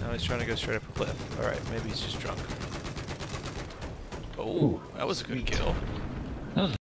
Now he's trying to go straight up a cliff. Alright, maybe he's just drunk. Oh, that was a good kill. That was